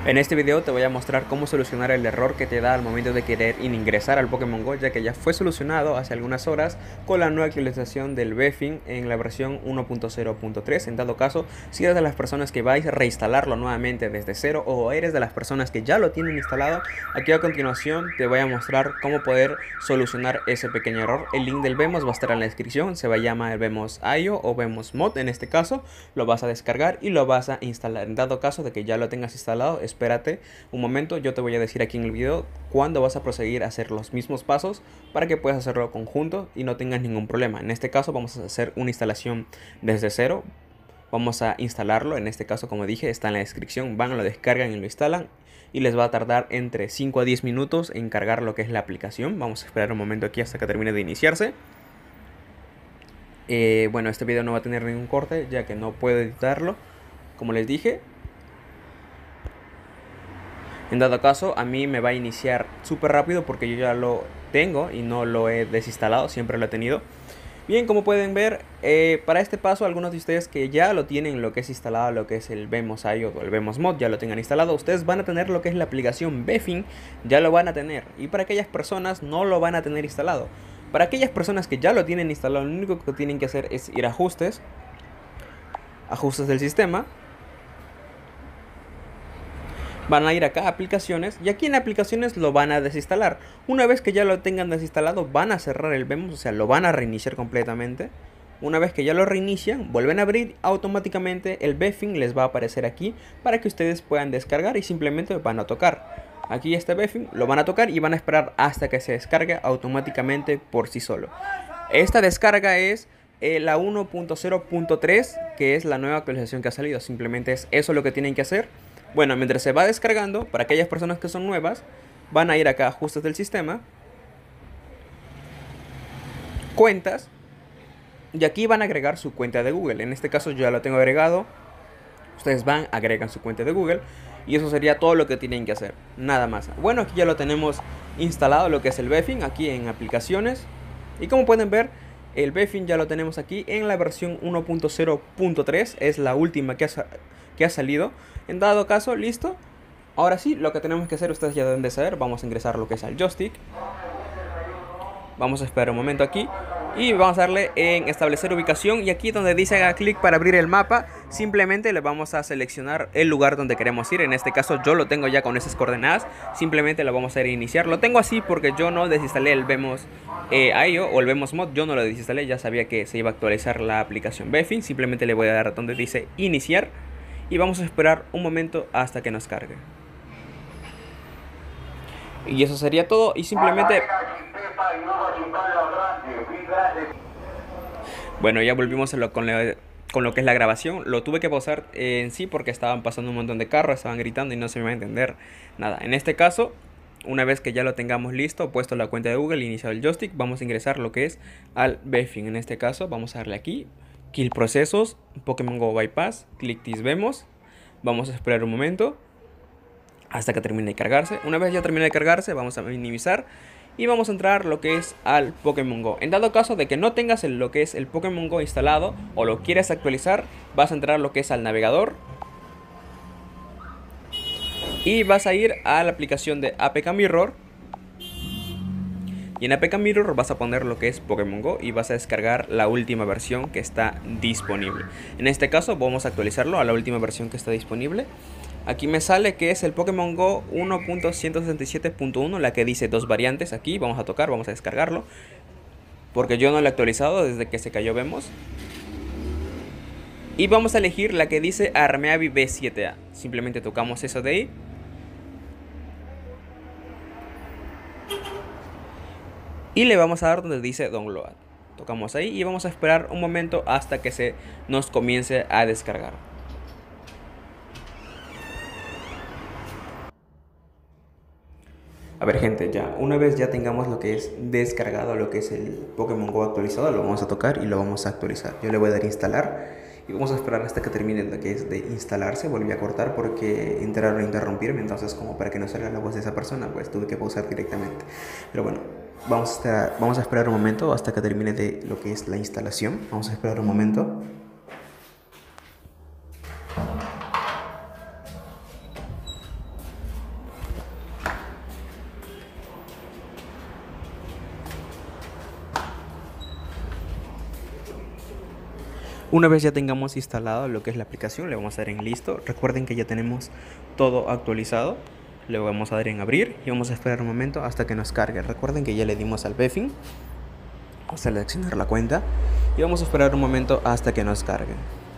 En este video te voy a mostrar cómo solucionar el error que te da al momento de querer ingresar al Pokémon GO, ya que ya fue solucionado hace algunas horas con la nueva actualización del Beffing en la versión 1.0.3. En dado caso, si eres de las personas que vais a reinstalarlo nuevamente desde cero o eres de las personas que ya lo tienen instalado, aquí a continuación te voy a mostrar cómo poder solucionar ese pequeño error. El link del Vemos va a estar en la descripción, se va a llamar el Vemos IO o Vemos Mod en este caso. Lo vas a descargar y lo vas a instalar. En dado caso de que ya lo tengas instalado, espérate un momento, yo te voy a decir aquí en el video cuándo vas a proseguir a hacer los mismos pasos para que puedas hacerlo conjunto y no tengas ningún problema. En este caso vamos a hacer una instalación desde cero. Vamos a instalarlo, en este caso como dije está en la descripción, van, lo descargan y lo instalan y les va a tardar entre 5 a 10 minutos en cargar lo que es la aplicación. Vamos a esperar un momento aquí hasta que termine de iniciarse. Bueno, este video no va a tener ningún corte ya que no puedo editarlo, como les dije. En dado caso, a mí me va a iniciar súper rápido porque yo ya lo tengo y no lo he desinstalado, siempre lo he tenido. Bien, como pueden ver, para este paso, algunos de ustedes que ya lo tienen, lo que es instalado, lo que es el Vemos IO o el Vemos Mod, ya lo tengan instalado, ustedes van a tener lo que es la aplicación Beffing, ya lo van a tener. Y para aquellas personas no lo van a tener instalado. Para aquellas personas que ya lo tienen instalado, lo único que tienen que hacer es ir a ajustes, ajustes del sistema. Van a ir acá a aplicaciones y aquí en aplicaciones lo van a desinstalar. Una vez que ya lo tengan desinstalado van a cerrar el Vemos, o sea lo van a reiniciar completamente. Una vez que ya lo reinician, vuelven a abrir, automáticamente el Beffing les va a aparecer aquí para que ustedes puedan descargar y simplemente van a tocar. Aquí este Beffing lo van a tocar y van a esperar hasta que se descargue automáticamente por sí solo. Esta descarga es la 1.0.3, que es la nueva actualización que ha salido. Simplemente es eso lo que tienen que hacer. Bueno, mientras se va descargando, para aquellas personas que son nuevas, van a ir acá a ajustes del sistema, cuentas, y aquí van a agregar su cuenta de Google. En este caso yo ya lo tengo agregado. Ustedes van, agregan su cuenta de Google y eso sería todo lo que tienen que hacer, nada más. Bueno, aquí ya lo tenemos instalado, lo que es el Beffing, aquí en aplicaciones. Y como pueden ver, el Beffing ya lo tenemos aquí en la versión 1.0.3, es la última que ha salido. En dado caso, listo. Ahora sí, lo que tenemos que hacer, ustedes ya deben de saber, vamos a ingresar lo que es al joystick. Vamos a esperar un momento aquí y vamos a darle en establecer ubicación, y aquí donde dice haga clic para abrir el mapa, simplemente le vamos a seleccionar el lugar donde queremos ir. En este caso yo lo tengo ya con esas coordenadas, simplemente lo vamos a iniciar. Lo tengo así porque yo no desinstalé el Vemos IO o el Vemos Mod, yo no lo desinstalé, ya sabía que se iba a actualizar la aplicación Beffing. Simplemente le voy a dar donde dice iniciar y vamos a esperar un momento hasta que nos cargue. Y eso sería todo, y simplemente... Bueno, ya volvimos con lo que es la grabación. Lo tuve que pausar en sí porque estaban pasando un montón de carros, estaban gritando y no se me iba a entender nada. En este caso, una vez que ya lo tengamos listo, puesto la cuenta de Google, iniciado el joystick, vamos a ingresar lo que es al Beffing. En este caso, vamos a darle aquí, Kill Procesos, Pokémon GO Bypass, Click This Vemos. Vamos a esperar un momento hasta que termine de cargarse. Una vez ya termine de cargarse, vamos a minimizar y vamos a entrar lo que es al Pokémon GO. En dado caso de que no tengas lo que es el Pokémon GO instalado o lo quieres actualizar, vas a entrar lo que es al navegador y vas a ir a la aplicación de APK Mirror. Y en APK Mirror vas a poner lo que es Pokémon GO y vas a descargar la última versión que está disponible. En este caso vamos a actualizarlo a la última versión que está disponible. Aquí me sale que es el Pokémon GO 1.167.1, la que dice dos variantes. Aquí vamos a tocar, vamos a descargarlo, porque yo no lo he actualizado desde que se cayó Vemos. Y vamos a elegir la que dice Armeavi B7A. Simplemente tocamos eso de ahí. Y le vamos a dar donde dice Download. Tocamos ahí y vamos a esperar un momento hasta que se nos comience a descargar. A ver, gente, ya una vez ya tengamos lo que es descargado, lo que es el Pokémon GO actualizado, lo vamos a tocar y lo vamos a actualizar. Yo le voy a dar a instalar y vamos a esperar hasta que termine lo que es de instalarse. Volví a cortar porque entraron a interrumpirme, entonces como para que no salga la voz de esa persona, pues tuve que pausar directamente. Pero bueno, vamos a esperar un momento hasta que termine de lo que es la instalación. Vamos a esperar un momento. Una vez ya tengamos instalado lo que es la aplicación, le vamos a dar en listo. Recuerden que ya tenemos todo actualizado. Le vamos a dar en abrir y vamos a esperar un momento hasta que nos cargue. Recuerden que ya le dimos al Befin. Vamos a seleccionar la cuenta y vamos a esperar un momento hasta que nos cargue.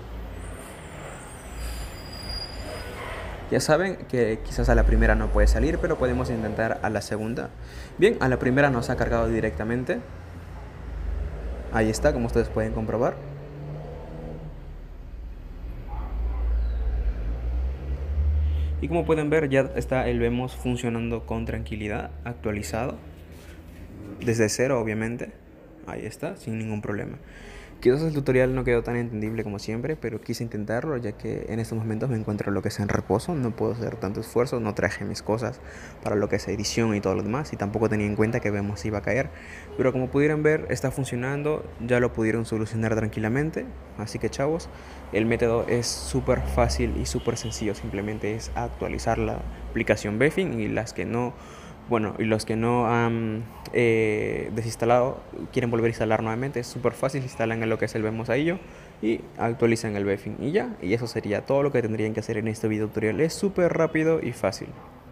Ya saben que quizás a la primera no puede salir, pero podemos intentar a la segunda. Bien, a la primera nos ha cargado directamente. Ahí está, como ustedes pueden comprobar. Y como pueden ver, ya está el Vemos funcionando con tranquilidad, actualizado. Desde cero, obviamente. Ahí está, sin ningún problema. Quizás el tutorial no quedó tan entendible como siempre, pero quise intentarlo ya que en estos momentos me encuentro lo que es en reposo, no puedo hacer tanto esfuerzo, no traje mis cosas para lo que es edición y todo lo demás y tampoco tenía en cuenta que Vemos iba a caer, pero como pudieron ver está funcionando, ya lo pudieron solucionar tranquilamente, así que chavos, el método es súper fácil y súper sencillo, simplemente es actualizar la aplicación Befin y y los que no han desinstalado, quieren volver a instalar nuevamente, es súper fácil, instalan en lo que es el Vemos ahí y actualizan el Befin y ya, y eso sería todo lo que tendrían que hacer en este video tutorial, es súper rápido y fácil.